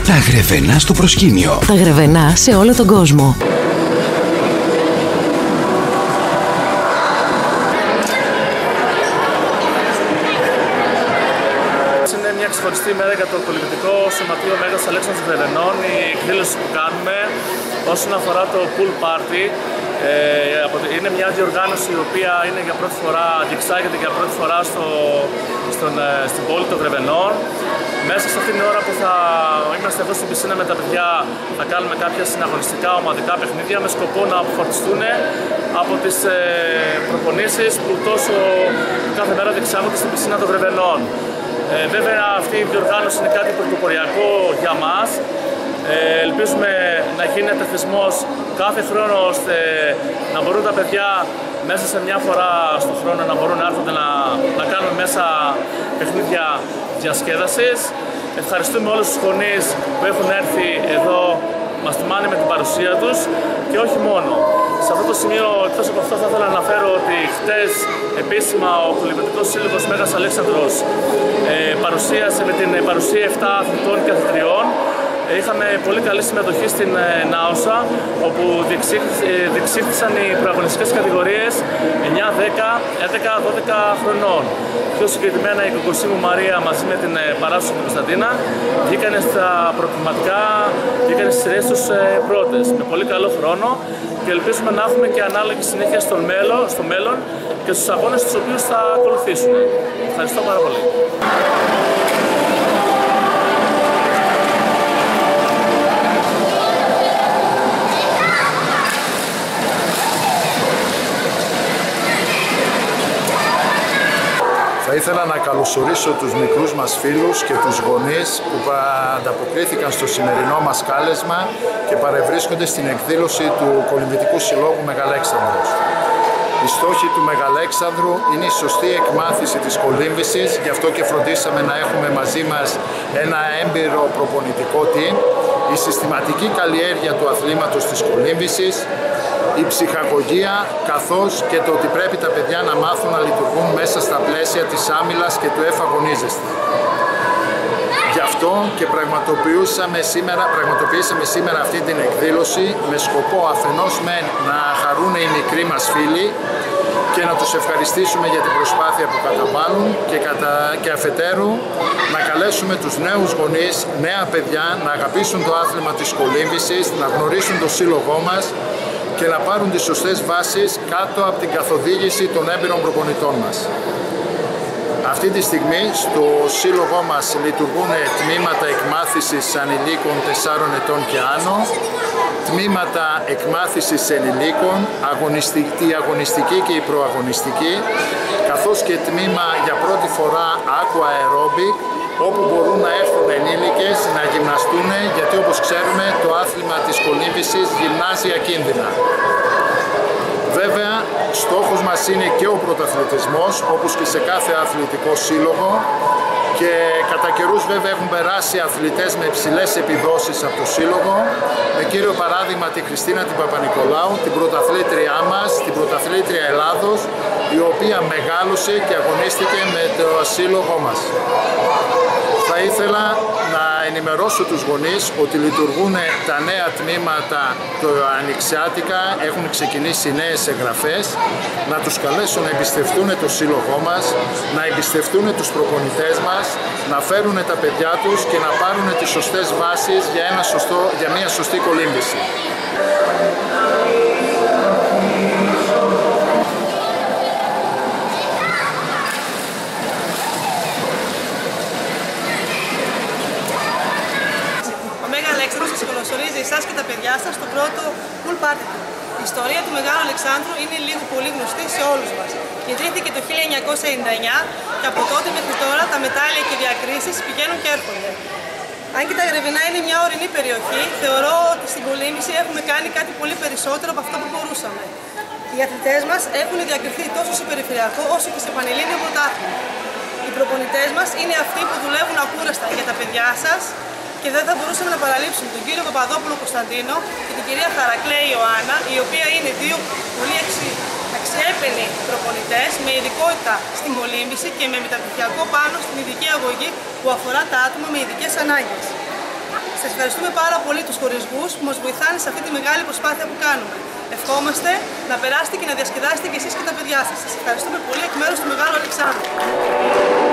Τα Γρεβενά στο προσκήνιο. Τα Γρεβενά σε όλο τον κόσμο. Είναι μια ξεχωριστή ημέρα για το Κολυμβητικό Σωματείο Μέγας Αλέξανδρος Γρεβενών. Η εκδήλωση που κάνουμε όσον αφορά το pool party είναι μια διοργάνωση η οποία είναι για πρώτη φορά, διεξάγεται για πρώτη φορά στην πόλη των Γρεβενών. Μέσα σε αυτήν την ώρα που θα είμαστε εδώ στην πισίνα με τα παιδιά θα κάνουμε κάποια συναγωνιστικά ομαδικά παιχνίδια με σκοπό να αποφορτιστούν από τις προπονήσεις που τόσο κάθε μέρα διεξάγονται στην πισίνα των Γρεβενών. Βέβαια αυτή η διοργάνωση είναι κάτι πρωτοποριακό για μας. Ελπίζουμε να γίνεται θεσμός κάθε χρόνο ώστε να μπορούν τα παιδιά μέσα σε μια φορά στον χρόνο να μπορούν να έρχονται να κάνουν μέσα παιχνίδια διασκέδασης. Ευχαριστούμε όλους τους γονείς που έχουν έρθει εδώ, μας τιμάνε με την παρουσία τους και όχι μόνο. Σε αυτό το σημείο, εκτός από αυτό, θα ήθελα να αναφέρω ότι χτες επίσημα ο Κολυμβητικός Σύλλογος Μέγας Αλέξανδρος παρουσίασε με την παρουσία 7 αθλητών και αθλητριών. Είχαμε πολύ καλή συμμετοχή στην Νάουσα, όπου διεξήχθησαν οι προαγωνιστικές κατηγορίες 9, 10, 11, 12 χρονών. Πιο συγκεκριμένα η κοκκοσή μου Μαρία μαζί με την παράδοση του Κωνσταντίνα βγήκανε στα προκριματικά, βγήκανε στις σειρές τους πρώτες, με πολύ καλό χρόνο και ελπίζουμε να έχουμε και ανάλογη συνέχεια στο μέλλον και στους αγώνες τους οποίους θα ακολουθήσουν. Ευχαριστώ πάρα πολύ. Θα ήθελα να καλωσορίσω τους μικρούς μας φίλους και τους γονείς που ανταποκρίθηκαν στο σημερινό μας κάλεσμα και παρευρίσκονται στην εκδήλωση του Κολυμβητικού Συλλόγου Μεγαλέξανδρος. Οι στόχοι του Μεγαλέξανδρου είναι η σωστή εκμάθηση της κολύμβησης, γι' αυτό και φροντίσαμε να έχουμε μαζί μας ένα έμπειρο προπονητικό team, η συστηματική καλλιέργεια του αθλήματος της κολύμβησης, η ψυχαγωγία, καθώς και το ότι πρέπει τα παιδιά να μάθουν να λειτουργούν μέσα στα πλαίσια της άμυλας και του εφαγωνίζεστε. Γι' αυτό και πραγματοποιήσαμε σήμερα αυτή την εκδήλωση με σκοπό αφενός να χαρούν οι μικροί μας φίλοι και να τους ευχαριστήσουμε για την προσπάθεια που καταβάλουν και αφετέρου να καλέσουμε τους νέους γονείς, νέα παιδιά να αγαπήσουν το άθλημα της κολύμβησης, να γνωρίσουν το σύλλογό μας και να πάρουν τις σωστές βάσεις κάτω από την καθοδήγηση των έμπειρων προπονητών μας. Αυτή τη στιγμή στο σύλλογό μας λειτουργούν τμήματα εκμάθησης ανηλίκων 4 ετών και άνω, τμήματα εκμάθησης ενηλίκων, η αγωνιστική και η προαγωνιστική, καθώς και τμήμα για πρώτη φορά aqua aerobic, όπου μπορούν να έρθουν ενήλικες να γυμναστούν, γιατί όπως ξέρουμε το άθλημα της κολύμβησης γυμνάζει ακίνδυνα. Βέβαια, στόχος μας είναι και ο πρωταθλητισμός, όπως και σε κάθε αθλητικό σύλλογο, και κατά καιρούς βέβαια έχουν περάσει αθλητές με υψηλές επιδόσεις από το σύλλογο, με κύριο παράδειγμα τη Χριστίνα την Παπανικολάου, την πρωταθλήτριά μας, την πρωταθλήτρια Ελλάδος, η οποία μεγάλωσε και αγωνίστηκε με το σύλλογό μας. Θα ήθελα να ενημερώσω τους γονείς ότι λειτουργούν τα νέα τμήματα το ανοιξιάτικα, έχουν ξεκινήσει νέες εγγραφές, να τους καλέσω να εμπιστευτούν το σύλλογό μας, να εμπιστευτούν τους προπονητές μας, να φέρουν τα παιδιά τους και να πάρουν τις σωστές βάσεις για μια σωστή κολύμβηση. Σας καλωσορίζει εσάς και τα παιδιά σας στο πρώτο pool party. Η ιστορία του Μεγάλου Αλεξάνδρου είναι λίγο πολύ γνωστή σε όλους μας. Ιδρύθηκε το 1999 και από τότε μέχρι τώρα τα μετάλλια και οι διακρίσεις πηγαίνουν και έρχονται. Αν και τα Γρεβενά είναι μια ορεινή περιοχή, θεωρώ ότι στην κολύμβηση έχουμε κάνει κάτι πολύ περισσότερο από αυτό που μπορούσαμε. Οι αθλητές μας έχουν διακριθεί τόσο σε περιφερειακό όσο και σε πανελλήνιο πρωτάθλημα. Οι προπονητές μας είναι αυτοί που δουλεύουν ακούραστα για τα παιδιά σας και δεν θα μπορούσαμε να παραλείψουμε τον κύριο Παπαδόπουλο Κωνσταντίνο και την κυρία Χαρακλέη Ιωάννα, οι οποίοι είναι δύο πολύ αξιέπαινοι προπονητές με ειδικότητα στην κολύμβηση και με μεταπτυχιακό πάνω στην ειδική αγωγή που αφορά τα άτομα με ειδικές ανάγκες. Σας ευχαριστούμε πάρα πολύ τους χορηγούς που μας βοηθάνε σε αυτή τη μεγάλη προσπάθεια που κάνουμε. Ευχόμαστε να περάσετε και να διασκεδάσετε και εσείς και τα παιδιά σας. Σας ευχαριστούμε πολύ εκ μέρους του Μεγάλου Αλεξάνδρου.